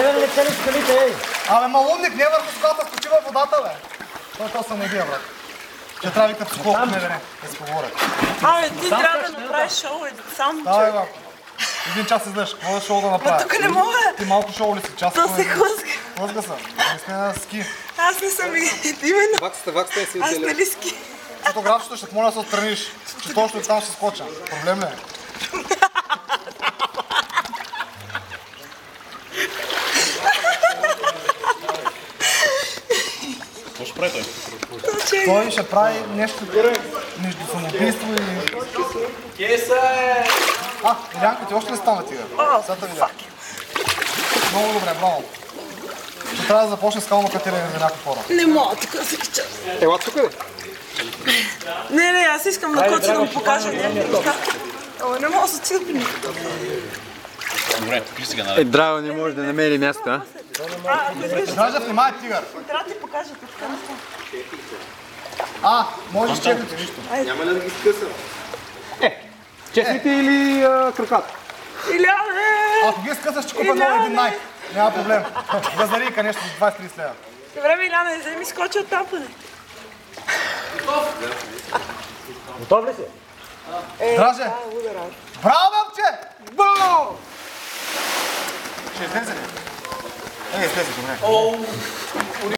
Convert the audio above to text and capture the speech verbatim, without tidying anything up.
Гледай ли цели скалите, ей? Абе, малумник, не върху скалата, спочива водата, бе. Той то съм убия, брат. Ще трябва вика психолог, не, бе, не. Да си поговоря. Абе, ти трябва да направиш шоу, сам Давай, бе. Един час излезеш, какво да шоу да направя? Ма тук не мога. Ти малко шоу ли си? Час То се хлъзга. Хлъзга са. Не сме на ски. Аз не съм именно. Ваксата, ваксата е си Аз отделя. нали ски. Фотографчето ще моля да се отстраниш, че точно там ще скоча. Проблем ли е? Какво ще прави той? Той ще прави нещо между самоубийство и... А, Илянко, ти още не стана тига? Сега те видя. Много добре, браво. Ще трябва да започне скално катерене за някакви хора. Не мога, тук да се кича. Ела тук е. Не, не, аз искам на коца да му покажа някакви неща. Ама не мога да се стига при него. Добре, покажи сега, нали? Е, Драго не може да намери място, а? А, ако искаш, Дража, внимай, тигър! трябва да ти покажа тук неща. А, можеш черните, нищо. Няма ли да ги скъсам? Е, честните или а, краката? Иляне! Ако ги скъсаш, ще купя нови един найк. Няма проблем. Газарийка нещо за двайсет трийсет лева. Добре, Иляне, вземи скочи от там поне. Готов ли си? Е, Драже! това е луда работа. Браво, момче! Браво! Ще излезе ли? Е, излезе, добре.